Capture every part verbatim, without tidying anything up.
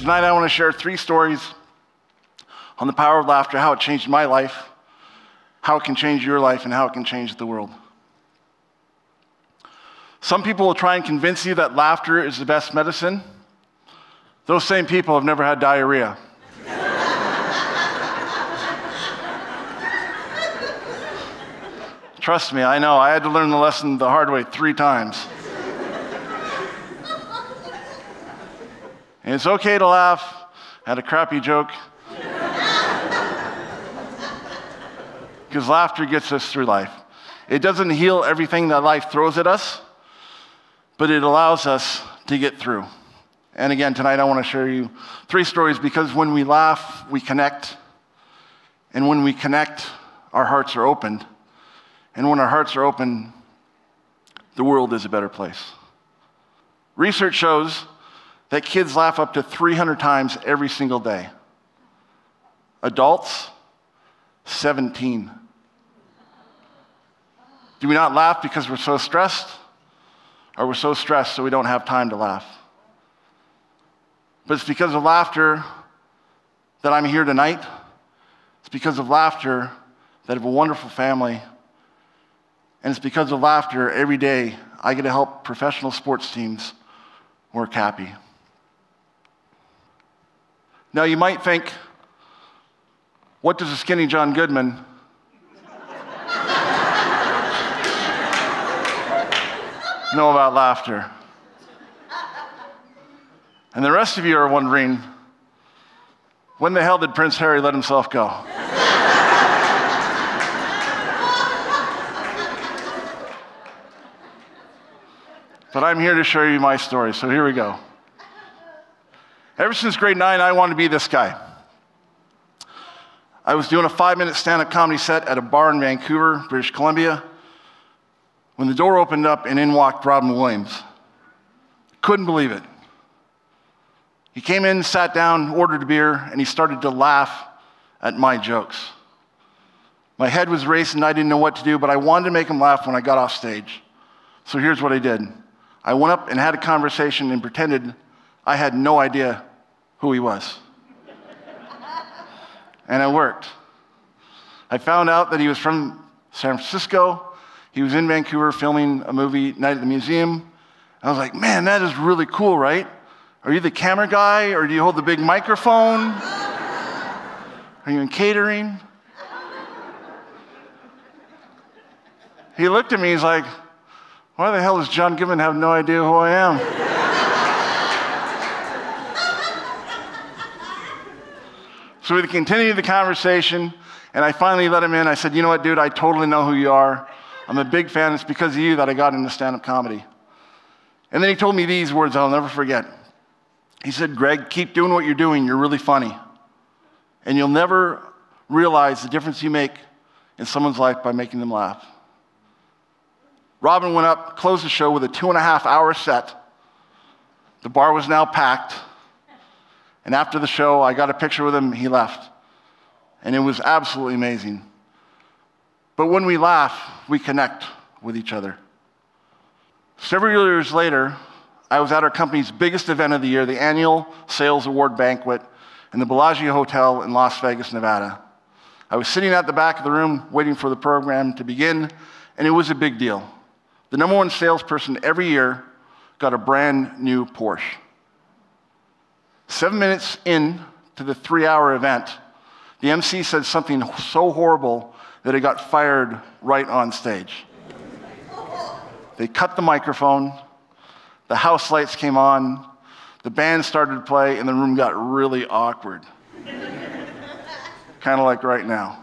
Tonight I want to share three stories on the power of laughter, how it changed my life, how it can change your life, and how it can change the world. Some people will try and convince you that laughter is the best medicine. Those same people have never had diarrhea. Trust me, I know. I had to learn the lesson the hard way three times. And it's okay to laugh at a crappy joke, because laughter gets us through life. It doesn't heal everything that life throws at us, but it allows us to get through. And again, tonight I want to share you three stories, because when we laugh, we connect. And when we connect, our hearts are opened. And when our hearts are open, the world is a better place. Research shows that kids laugh up to three hundred times every single day. Adults, seventeen. Do we not laugh because we're so stressed? Or we're so stressed so we don't have time to laugh? But it's because of laughter that I'm here tonight. It's because of laughter that I have a wonderful family. And it's because of laughter every day I get to help professional sports teams work happy. Now you might think, what does a skinny John Goodman know about laughter? And the rest of you are wondering, when the hell did Prince Harry let himself go? But I'm here to show you my story, so here we go. Ever since grade nine, I wanted to be this guy. I was doing a five-minute stand-up comedy set at a bar in Vancouver, British Columbia, when the door opened up and in walked Robin Williams. Couldn't believe it. He came in, sat down, ordered a beer, and he started to laugh at my jokes. My head was racing, I didn't know what to do, but I wanted to make him laugh when I got off stage. So here's what I did. I went up and had a conversation and pretended I had no idea who he was. And it worked. I found out that he was from San Francisco. He was in Vancouver filming a movie, Night at the Museum. I was like, man, that is really cool, right? Are you the camera guy, or do you hold the big microphone? Are you in catering? He looked at me, he's like, why the hell does John Goodman have no idea who I am? So we continued the conversation, and I finally let him in. I said, you know what, dude, I totally know who you are. I'm a big fan. It's because of you that I got into stand-up comedy. And then he told me these words I'll never forget. He said, Greg, keep doing what you're doing. You're really funny. And you'll never realize the difference you make in someone's life by making them laugh. Robin went up, closed the show with a two and a half hour set. The bar was now packed. And after the show, I got a picture with him, he left. And it was absolutely amazing. But when we laugh, we connect with each other. Several years later, I was at our company's biggest event of the year, the annual Sales Award Banquet in the Bellagio Hotel in Las Vegas, Nevada. I was sitting at the back of the room waiting for the program to begin, and it was a big deal. The number one salesperson every year got a brand new Porsche. Seven minutes in to the three-hour event, the M C said something so horrible that it got fired right on stage. They cut the microphone, the house lights came on, the band started to play, and the room got really awkward. Kind of like right now.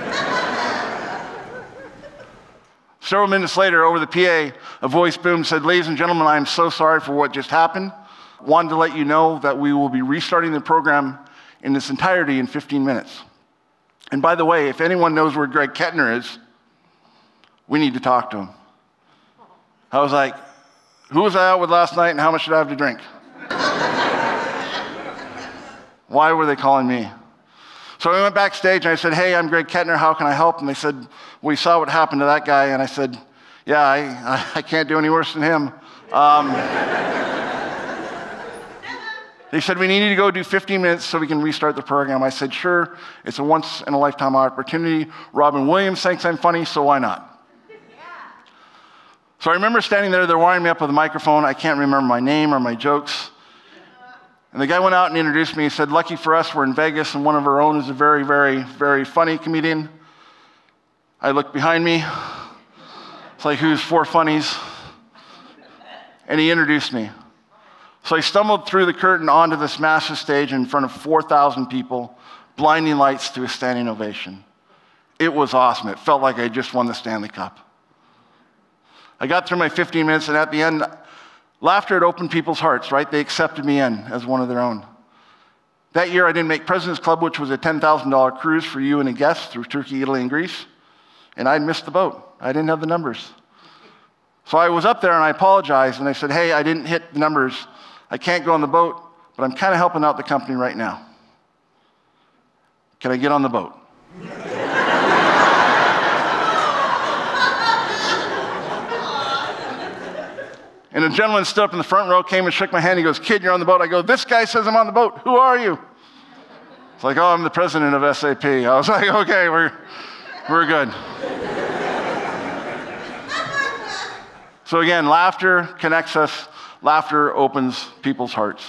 Several minutes later, over the P A, a voice boomed, said, ladies and gentlemen, I am so sorry for what just happened. Wanted to let you know that we will be restarting the program in its entirety in fifteen minutes. And by the way, if anyone knows where Greg Kettner is, we need to talk to him. I was like, who was I out with last night and how much did I have to drink? Why were they calling me? So I went backstage and I said, hey, I'm Greg Kettner, how can I help? And they said, well, you saw what happened to that guy. And I said, yeah, I, I, I can't do any worse than him. Um, They said, we need you to go do fifteen minutes so we can restart the program. I said, sure, it's a once-in-a-lifetime opportunity. Robin Williams thinks I'm funny, so why not? Yeah. So I remember standing there, they're wiring me up with a microphone. I can't remember my name or my jokes. And the guy went out and introduced me. He said, lucky for us, we're in Vegas, and one of our own is a very, very, very funny comedian. I looked behind me. It's like, who's four funnies? And he introduced me. So I stumbled through the curtain onto this massive stage in front of four thousand people, blinding lights to a standing ovation. It was awesome. It felt like I just won the Stanley Cup. I got through my fifteen minutes, and at the end, laughter had opened people's hearts, right? They accepted me in as one of their own. That year, I didn't make President's Club, which was a ten thousand dollar cruise for you and a guest through Turkey, Italy, and Greece, and I'd missed the boat. I didn't have the numbers. So I was up there, and I apologized, and I said, hey, I didn't hit the numbers. I can't go on the boat, but I'm kind of helping out the company right now. Can I get on the boat? And a gentleman stood up in the front row, came and shook my hand. He goes, kid, you're on the boat. I go, this guy says I'm on the boat. Who are you? It's like, oh, I'm the president of S A P. I was like, okay, we're, we're good. So again, laughter connects us. Laughter opens people's hearts.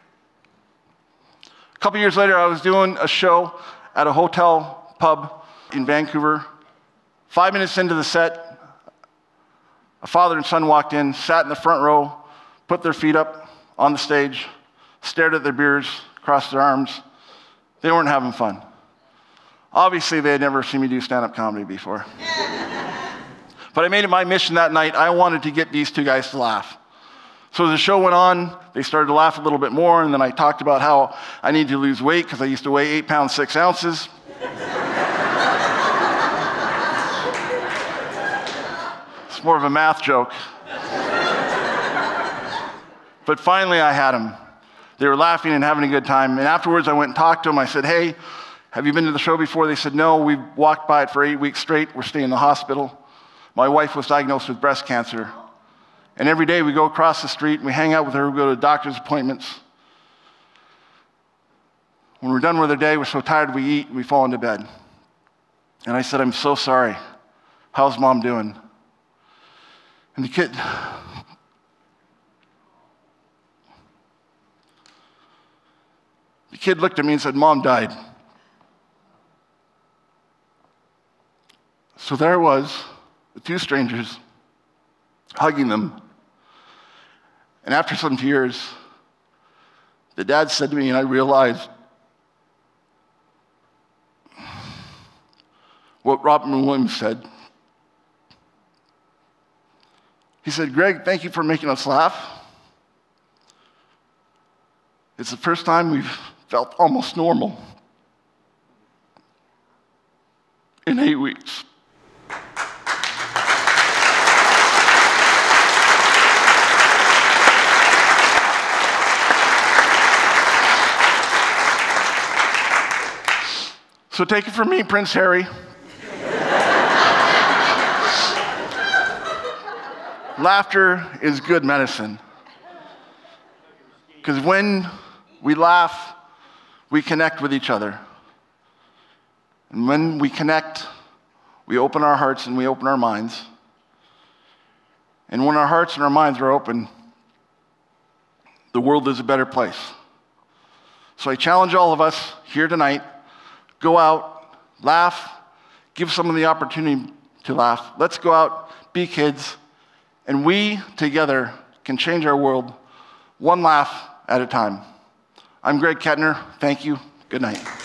A couple years later, I was doing a show at a hotel pub in Vancouver. Five minutes into the set, a father and son walked in, sat in the front row, put their feet up on the stage, stared at their beers, crossed their arms. They weren't having fun. Obviously, they had never seen me do stand-up comedy before. But I made it my mission that night. I wanted to get these two guys to laugh. So as the show went on, they started to laugh a little bit more, and then I talked about how I need to lose weight because I used to weigh eight pounds, six ounces. It's more of a math joke. But finally, I had them. They were laughing and having a good time. And afterwards, I went and talked to them. I said, hey, have you been to the show before? They said, no, we've walked by it for eight weeks straight. We're staying in the hospital. My wife was diagnosed with breast cancer. And every day we go across the street and we hang out with her, we go to doctor's appointments. When we're done with our day, we're so tired we eat and we fall into bed. And I said, I'm so sorry. How's mom doing? And the kid, the kid looked at me and said, Mom died. So there I was, the two strangers, hugging them. And after some tears, the dad said to me, and I realized what Robin Williams said. He said, Greg, thank you for making us laugh. It's the first time we've felt almost normal in eight weeks. So take it from me, Prince Harry. Laughter is good medicine. Because when we laugh, we connect with each other. And when we connect, we open our hearts and we open our minds. And when our hearts and our minds are open, the world is a better place. So I challenge all of us here tonight, go out, laugh, give someone the opportunity to laugh. Let's go out, be kids, and we together can change our world one laugh at a time. I'm Greg Kettner. Thank you. Good night.